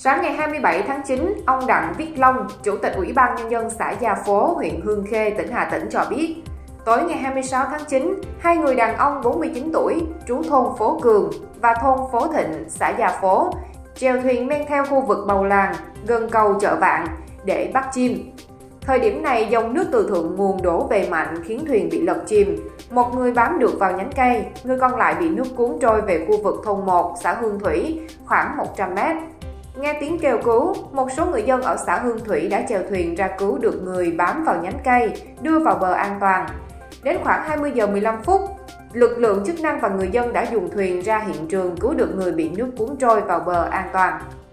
Sáng ngày 27 tháng 9, ông Đặng Viết Long, Chủ tịch Ủy ban Nhân dân xã Gia Phố, huyện Hương Khê, tỉnh Hà Tĩnh cho biết, tối ngày 26 tháng 9, hai người đàn ông 49 tuổi, trú thôn Phố Cường và thôn Phố Thịnh, xã Gia Phố, chèo thuyền men theo khu vực Bầu Làng, gần cầu Chợ Vạn để bắt chim. Thời điểm này, dòng nước từ thượng nguồn đổ về mạnh khiến thuyền bị lật chìm. Một người bám được vào nhánh cây, người còn lại bị nước cuốn trôi về khu vực thôn 1, xã Hương Thủy, khoảng 100 mét. Nghe tiếng kêu cứu, một số người dân ở xã Hương Thủy đã chèo thuyền ra cứu được người bám vào nhánh cây, đưa vào bờ an toàn. Đến khoảng 20 giờ 15 phút, lực lượng chức năng và người dân đã dùng thuyền ra hiện trường cứu được người bị nước cuốn trôi vào bờ an toàn.